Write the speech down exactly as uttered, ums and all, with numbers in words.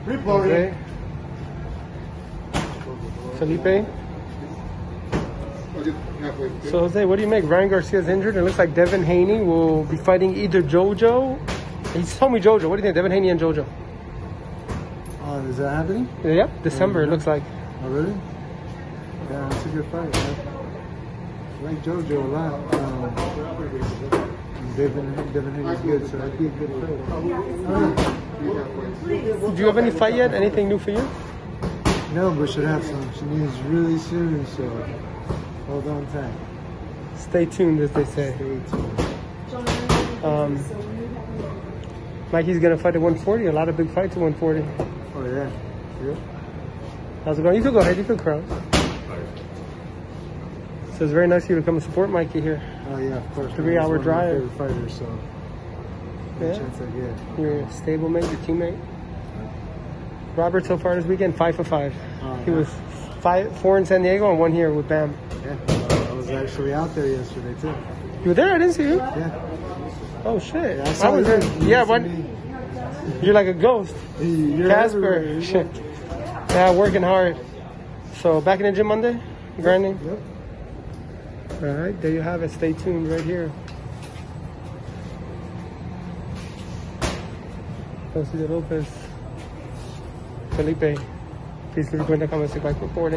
Jose. Felipe. So Jose, what do you make? Ryan Garcia's injured. It looks like Devin Haney will be fighting either Jojo. He's told me Jojo. What do you think? Devin Haney and Jojo. Oh, is that happening? Yep, December. Yeah. It looks like. Oh, really? Yeah, it's a good fight. Man. I like Jojo a lot. Um, Devin, Devin Haney's good, so that'd be a good fight. Do you have any fight yet? Anything new for you? No, but should have some. She needs really soon, so hold on tight. Stay tuned, as they say. Stay tuned. Um, Mikey's gonna fight at one forty. A lot of big fights at one forty. Oh yeah. Yeah. How's it going? You can go ahead. You can crown. So it's very nice of you to come and support Mikey here. Oh yeah, of course. Three hour drive. He's one of my favorite fighters, so Yeah. chance I get. Your stablemate, your teammate. Robert so far this weekend, five for five. Oh, he yeah. was five, four in San Diego and one here with Bam. Yeah, I was actually out there yesterday too. You were there? I didn't see you. Yeah. Oh shit! Yeah, I saw I was you. there. You Yeah, see what? me. You're like a ghost, You're Casper. everywhere. Shit. Yeah, working hard. So back in the gym Monday, grinding. Yep. All right, there you have it. Stay tuned right here. Jose Lopez, Felipe. Please leave a comment, comment, subscribe, report.